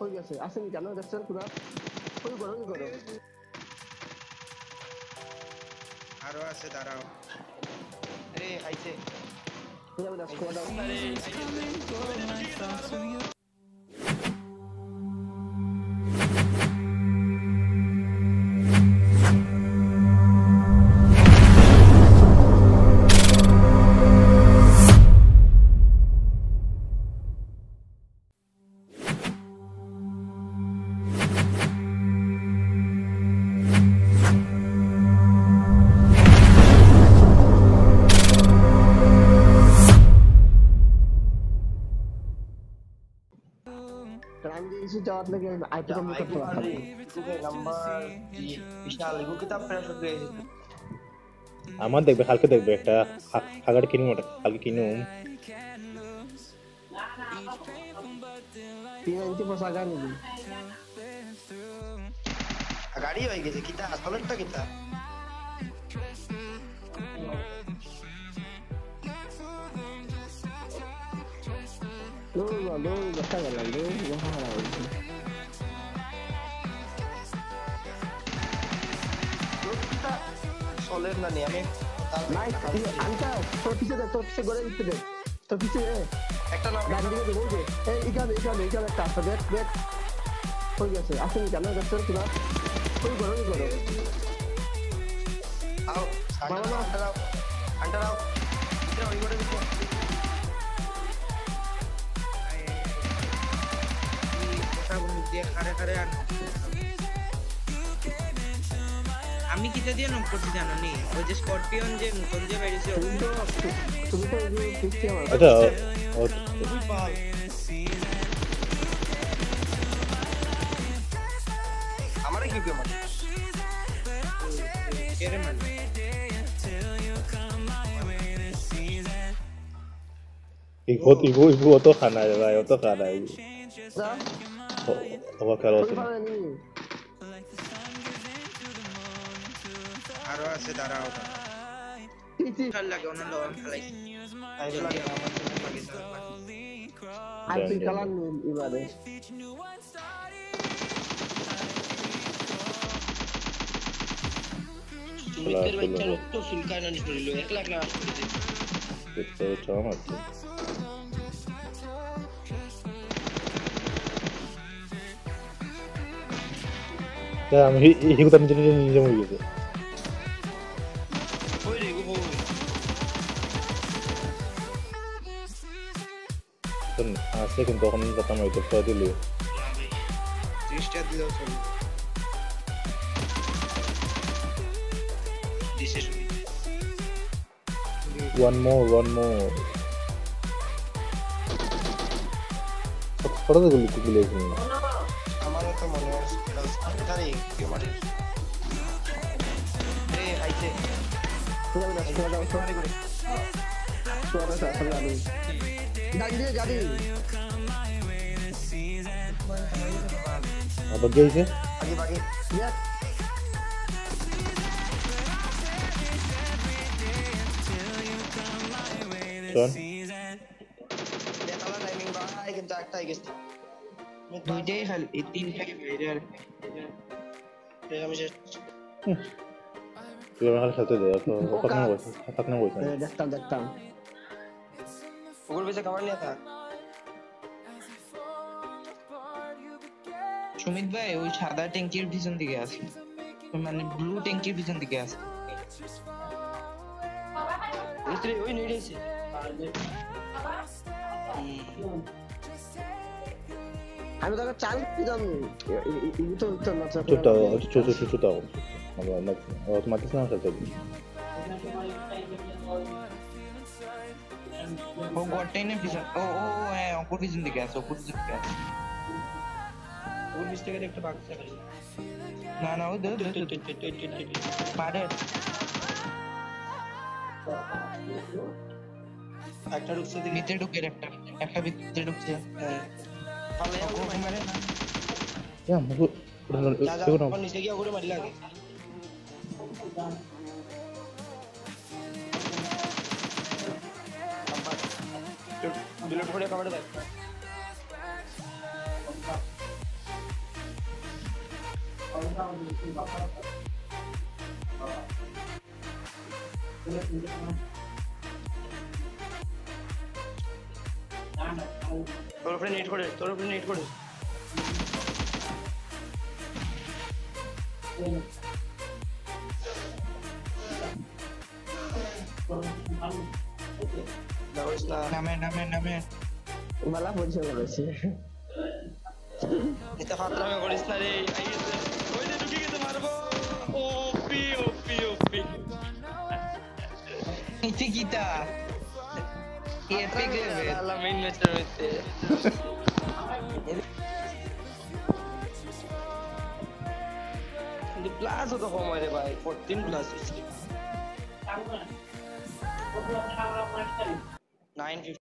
হয়ে গেছে আসেন কেন দেখছেন পুরা ওই করো আরো আছে দাঁড়াও আরে আইছে squad Transition jawab lagi item kamu करते हो গুগল নাম্বার বিশাল এগুলো কিতাব ফ্রেশ হয়ে গেছে আমার দেখবে কালকে দেখবে একটা হাগার কিনুম ওটা কালকে কিনুম 3 বছর আগে নিবি গাড়ি হয়ে গেছে কিতা আসলেরটা কিতা lo está ganando soler na niya আমি নাইস আনটা তোর পিছে গড়ে দিতে দে তোর পিছে একটা নাম গাড়ি দিকে বলছে এই এখানে একটা আছে বেট হয়ে গেছে আসেন কেন দেখছেন কিনা ওই করো আও আন্ডারাও এটা ওই করে দিতে আমি কিটা দিয়ে নক করতে জানো নি ওই যে স্করপিয়ন যে নতুন যে বাইরেছে তুমি তো এই পিছে আচ্ছা খুবই পাল আমারে কি কে মানে কেরে মানে ibu to খানা ভাই তো খানা ও কালো আরো আছে দাঁড়াও ভাল লাগে ওনা লন ফলাই আর তুই কালার এবারে সুমিতের বাচ্চা রক্ত সুলকানা নিছিল 1 লাখ না আসছে তো চামা আমি এই কথা নিজে মরে গেছে ওই রে গো তো আসে কিন্তু তখন কথা নয় তো দিলে 30 টা দিও চল one more ছোট গুলি আমারও তো মনে হয় তারে কি মানে রে আইছে স্কোয়াড আসলে আমি গাড়ি আবার গেছে আগে Yes. John. দেখালা টাইমিং ভাই কিন্তু একটাই গেছে আমি দুইটাই খালি এই তিনটাকে বাইরে আর আমি শেষ তুই আমার সাথে দে তো ফাকনা বলছ দেখতাম ওগুলো বেঁচে খাবার নিয়ে থাক সুমিত ভাই ওই সাদা ট্যাঙ্কির পিছন দিকে আছে মানে ব্লু ট্যাঙ্কির পিছন দিকে আছে ওই নেড়ে আছে আমি তোকে চাল দিতাম এই তো না ছোট automatic না খেলতে ও গটেনে পিছন ও হ্যাঁ অপর পিছন দিকে আছে ওর মিস্টেক একটা বাগ আছে না ও পারে একটা ঢুকছে ভিতরে ঢুকে একটা ভিতরে ঢুকছে পালে মারে না নিচে গিয়ে ঘুরে মারি লাগে বিলট করে কভার দেয় তোর উপরে নেট করে নামে মালা পরিচয় করেছে এটা ফাতরামে করিস না রে ওই যে ঢুকে গেছে মারবো ওপি এটা কিটা এপিক আল্লাহ মেইন ম্যাচের মধ্যে কিন্তু প্লাস তো কম হয় রে ভাই 14 প্লাস 950